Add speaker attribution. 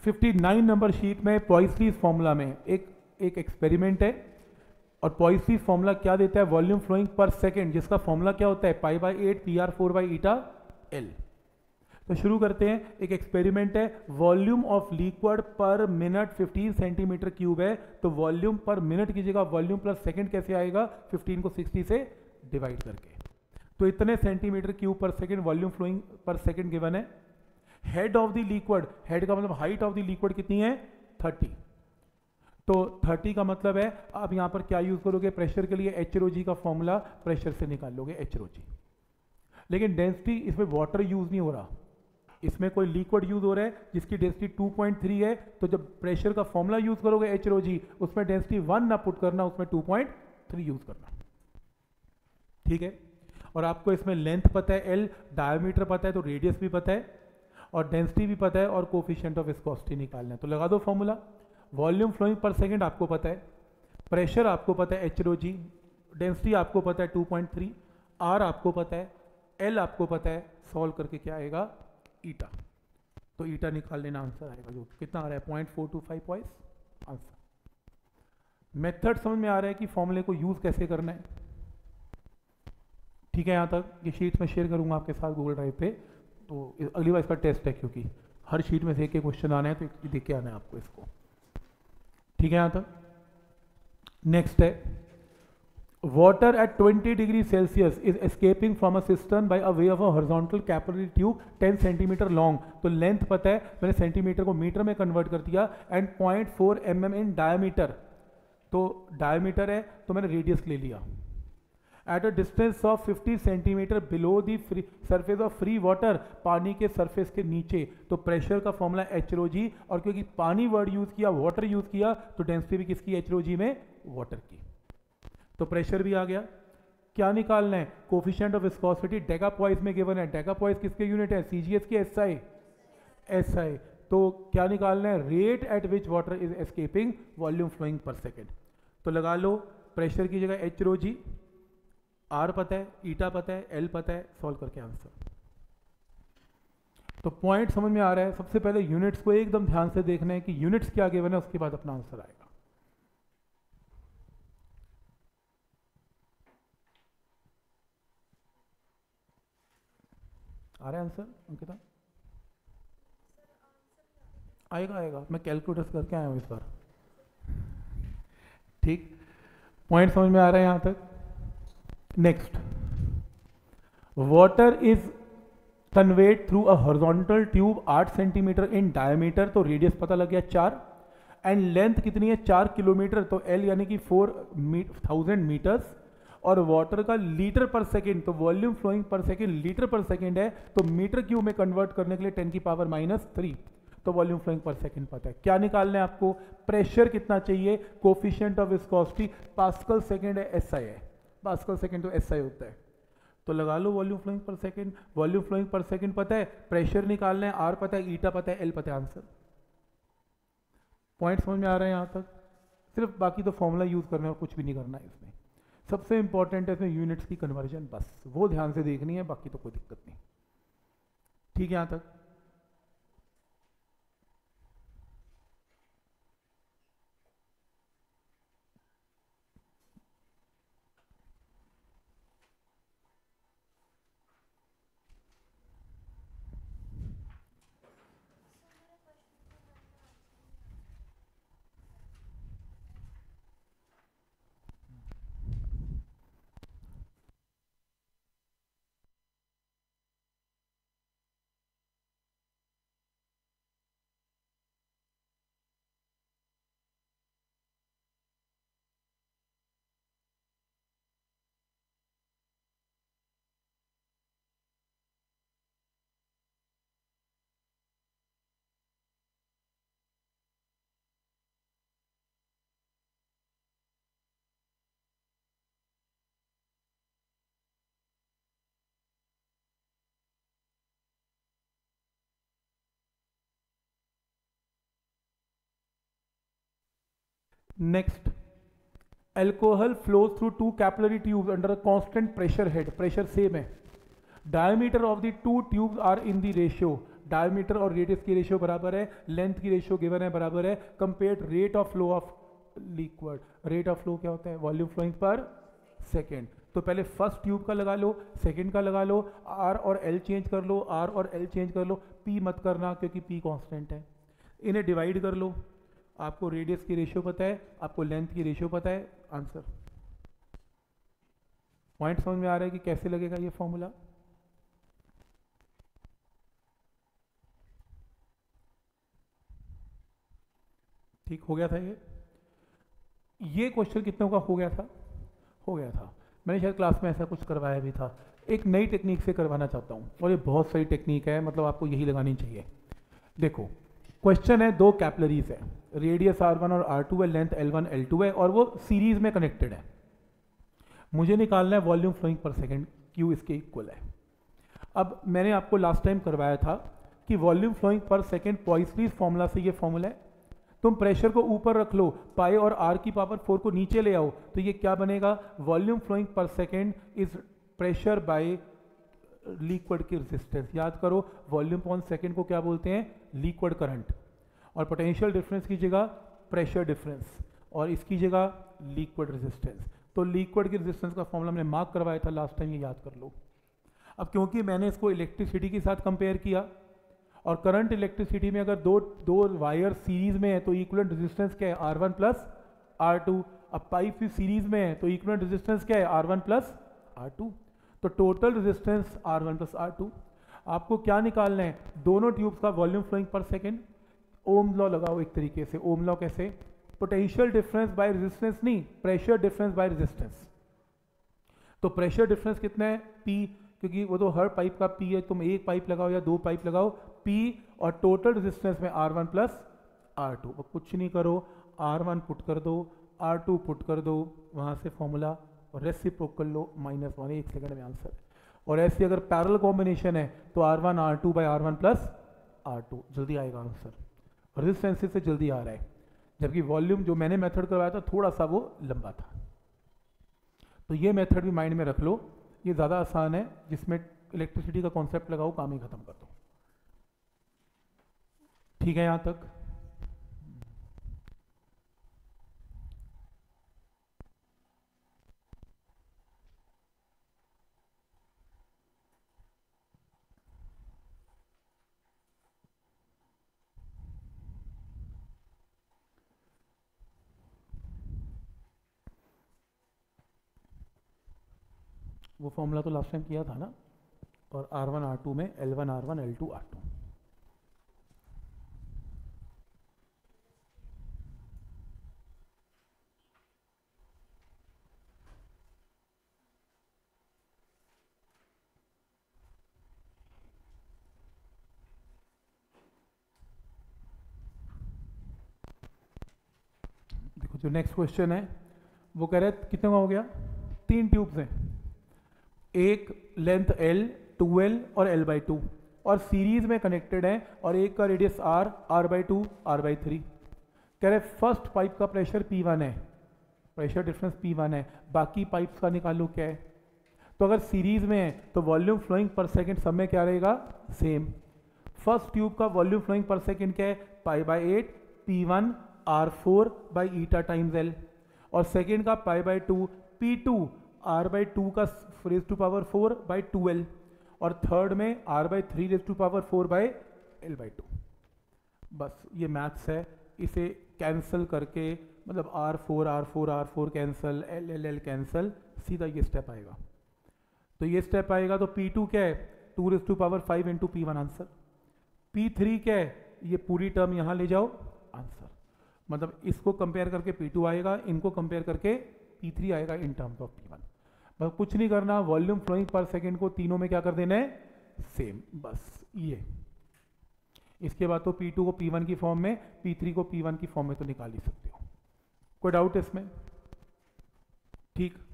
Speaker 1: 59 number sheet में पॉइसलीज formula में एक एक्सपेरिमेंट है, और पॉइसलीज फॉर्मूला क्या देता है, वॉल्यूम फ्लोइंग पर सेकेंड, जिसका फॉर्मूला क्या होता है π/8 PR4/η तो शुरू करते हैं। एक एक्सपेरिमेंट है, volume of liquid per minute 15 centimetre cube है, तो वॉल्यूम पर मिनट की जगह वॉल्यूम प्लस सेकंड कैसे आएगा, 15 को 60 से डिवाइड करके। तो इतने centimetre cube per second volume flowing per second given है। Head of the liquid, head का मतलब हाइट ऑफ द लिक्विड कितनी है 30, तो 30 का मतलब है आप यहां पर क्या यूज करोगे, प्रेशर के लिए HROG का फॉर्मूला प्रेशर से निकाल लोगे HROG। लेकिन डेंसिटी इसमें वाटर यूज नहीं हो रहा, इसमें कोई लिक्विड यूज हो रहा है जिसकी डेंसिटी 2.3 है, तो जब प्रेशर का फॉर्मूला यूज करोगे HROG, उसमें डेंसिटी 1 ना पुट करना, उसमें 2.3 यूज करना। ठीक है, और आपको इसमें लेंथ पता है L, डायमीटर पता है तो रेडियस भी पता है, और डेंसिटी भी पता है, और कोफिशिएंट ऑफ विस्कोसिटी निकालना है। तो लगा दो formula. Volume flowing per second आपको पता है, प्रेशर आपको पता है HROG, डेंसिटी आपको पता है 2.3, R आपको पता है, L आपको पता है, सॉल्व करके क्या आएगा ईटा, तो ईटा निकाल लेना, आंसर आएगा जो कितना आ रहा है 0.425 पॉइंट आंसर। मेथड समझ में आ रहा है कि फॉर्मूले को यूज कैसे करना है। ठीक है, यहां तक ये शीट में शेयर करूंगा आपके साथ गूगल ड्राइव पे, तो अगली बार इसका टेस्ट है, क्योंकि हर शीट में से एक क्वेश्चन आना है, तो देख के आना है आपको इसको। ठीक है, यहां तक। नेक्स्ट है, water at 20 degree Celsius is escaping from a cistern by a way of a horizontal capillary tube 10 centimeter long। तो लेंथ पता है, मैंने सेंटीमीटर को मीटर में कन्वर्ट कर दिया, एंड 0.4 mm इन डायमीटर, तो डायमीटर है तो मैंने रेडियस ले लिया। At a distance of 50 centimetre below the surface of free water, पानी के सरफेस के नीचे, तो प्रेशर का फॉर्मूला HROG, और क्योंकि पानी वर्ड यूज किया, वाटर यूज किया, तो डेंसिटी भी किसकी HROG में, वाटर की। तो प्रेशर भी आ गया। क्या निकालना है, कोफिशिएंट ऑफ विस्कोसिटी डेकापॉइस में गिवन है, डेकापॉइस किसके यूनिट है, CGS की SI। तो क्या निकालना है, rate at which water is escaping volume flowing per second. तो लगा लो, प्रेशर की जगह HROG, R पता है, ईटा पता है, L पता है, सॉल्व करके आंसर। तो पॉइंट समझ में आ रहा है। सबसे पहले यूनिट्स को एकदम ध्यान से देखना है कि यूनिट्स क्या गिवन है, उसके बाद अपना आंसर आएगा। आ रहा है आंसर अंकिता? आएगा, मैं कैलकुलेटर्स करके आया हूं इस बार। ठीक, पॉइंट समझ में आ रहा है यहां तक। Next, water is conveyed through a horizontal tube 8 centimetre in diameter, तो रेडियस पता लग गया 4, एंड लेंथ कितनी है 4 किलोमीटर, तो L यानी कि 4000 मीटर्स, और वाटर का लीटर पर सेकेंड, तो volume flowing per second litre per second है, तो मीटर क्यूब में कन्वर्ट करने के लिए 10⁻³ तो वॉल्यूम फ्लोइंग पर सेकेंड पता है। क्या निकालना है आपको, प्रेशर कितना चाहिए, coefficient of viscosity, pascal second है, SI है, पास्कल सेकेंड तो SI होता है, तो लगा लो volume flowing per second. Volume flowing per second पता है, प्रेशर निकालना है, R पता है, ईटा पता है, L पता है, आंसर। पॉइंट समझ में आ रहा है यहां तक। सिर्फ बाकी तो फॉर्मूला यूज करना है और कुछ भी नहीं करना है इसमें। सबसे इंपॉर्टेंट है इसमें यूनिट्स की कन्वर्जन, बस वो ध्यान से देखनी है, बाकी तो कोई दिक्कत नहीं। ठीक है, यहां तक। Next, alcohol flows through 2 capillary tubes under a constant pressure head, pressure same है, diameter of the 2 tubes are in the ratio, diameter और रेडियस की रेशियो बराबर है, लेंथ की रेशियो गिवन है बराबर है, compare rate of flow of liquid. Rate of flow क्या होता है? Volume flowing per second. तो पहले फर्स्ट ट्यूब का लगा लो, सेकंड का लगा लो, आर और एल चेंज कर लो, आर और एल चेंज कर लो, पी मत करना क्योंकि पी कांस्टेंट है। इन्हें डिवाइड कर लो, आपको रेडियस की रेशियो पता है, आपको लेंथ की रेशियो पता है, आंसर। पॉइंट समझ में आ रहा है कि कैसे लगेगा ये फॉर्मूला? ठीक हो गया था ये क्वेश्चन कितनों का हो गया था? हो गया था। मैंने शायद क्लास में ऐसा कुछ करवाया भी था। एक नई टेक्निक से करवाना चाहता हूँ और ये बहुत सही टेक्निक है, मतलब आपको यही लगानी चाहिए। देखो क्वेश्चन है, दो कैपिलरीज है, रेडियस R1 और R2 है, लेंथ L1 L2 है और वो सीरीज में कनेक्टेड है। मुझे निकालना है volume flowing per second, Q इसके इक्वल है। अब मैंने आपको लास्ट टाइम करवाया था कि volume flowing per second Poiseuille's formula से ये फॉर्मूला है। तुम प्रेशर को ऊपर रख लो, पाई और आर की पावर 4 को नीचे ले आओ, तो ये क्या बनेगा? Volume flowing per second is pressure by liquid की रेजिस्टेंस। याद करो वॉल्यूम पर सेकेंड को क्या बोलते हैं? Liquid current. और पोटेंशियल डिफरेंस की जगह प्रेशर डिफरेंस और इसकी जगह लिक्विड रेजिस्टेंस। तो लिक्विड की रेजिस्टेंस का फॉर्मूला मैंने मार्क करवाया था लास्ट टाइम, ये याद कर लो। अब क्योंकि मैंने इसको इलेक्ट्रिसिटी के साथ कंपेयर किया और करंट इलेक्ट्रिसिटी में अगर दो वायर सीरीज में है तो इक्विवेलेंट रेजिस्टेंस क्या है? R1 plus R2। अब पाइप भी सीरीज में है तो इक्विवेलेंट रेजिस्टेंस क्या है? R1 plus R2। तो total resistance R1 plus R2। आपको क्या निकालना है? दोनों ट्यूब्स का volume flowing per second. Ohm law लगाओ एक तरीके से। ओम लॉ कैसे? पोटेंशियल डिफरेंस बाय रेजिस्टेंस नहीं, प्रेशर डिफरेंस बाय रेजिस्टेंस। तो प्रेशर डिफरेंस कितना है? P, क्योंकि वो तो हर पाइप का P है, तुम एक पाइप लगाओ या दो पाइप लगाओ, P और टोटल रेजिस्टेंस में R1 प्लस R2। वो कुछ नहीं करो, R1 पुट कर दो, R2 पुट कर दो, वहाँ से फॉर्मूला और रेसिप्रोकल लो, -1, 1 सेकंड में आंसर। और ऐसे अगर पैरेलल कॉम्बिनेशन है तो R1 R2 by R1 plus R2, जल्दी आएगा आंसर। रेजिस्टेंस से जल्दी आ रहा है, जबकि वॉल्यूम जो मैंने मेथड करवाया था थोड़ा सा वो लंबा था। तो ये मेथड भी माइंड में रख लो, ये ज़्यादा आसान है, जिसमें इलेक्ट्रिसिटी का कॉन्सेप्ट लगाओ, काम ही खत्म कर दो। ठीक है यहाँ तक? वो फॉर्मूला तो लास्ट टाइम किया था ना, और R1 R2 में L1 R1 L2 R2। देखो जो नेक्स्ट क्वेश्चन है वो कह रहे हैं कितने का हो गया? 3 ट्यूब्स हैं, एक लेंथ L, 2L और L/2 और सीरीज में कनेक्टेड है, और एक का रेडियस R, R/2 R/3। कह रहे फर्स्ट पाइप का प्रेशर P1 है, प्रेशर डिफरेंस P1 है, बाकी पाइप्स का निकालो क्या है। तो अगर सीरीज में है तो वॉल्यूम फ्लोइंग पर सेकेंड सब में क्या रहेगा? सेम। फर्स्ट ट्यूब का वॉल्यूम फ्लोइंग पर सेकेंड क्या है? π/8 P1 R4 by eta times L, और सेकेंड का π/2 P2 R/2 का raise to power 4 by 2L, और थर्ड में R/3 raise to power 4 by L/2। बस ये मैथ्स है, इसे कैंसिल करके मतलब R4 R4 R4 cancel, L cancel, सीधा ये स्टेप आएगा। तो ये स्टेप आएगा तो P2 क्या है? 2 raise to power 5 into P1 answer. P3 क्या है? ये पूरी टर्म यहाँ ले जाओ, आंसर। मतलब इसको कंपेयर करके P2 आएगा, इनको कंपेयर करके P3 आएगा इन टर्म्स ऑफ P1। बस कुछ नहीं करना, वॉल्यूम फ्लोइंग पर सेकेंड को तीनों में क्या कर देना है? सेम, बस ये। इसके बाद तो P2 को P1 की फॉर्म में, P3 को P1 की फॉर्म में तो निकाल ही सकते हो। कोई डाउट इसमें? ठीक।